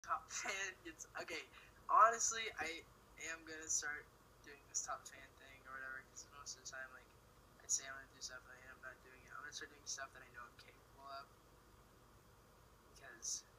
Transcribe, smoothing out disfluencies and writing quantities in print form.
Top fan gets okay. Honestly, I am gonna start doing this top fan thing or whatever because most of the time, like, I say I'm gonna do stuff and I end up not doing it. I'm gonna start doing stuff that I know I'm capable of because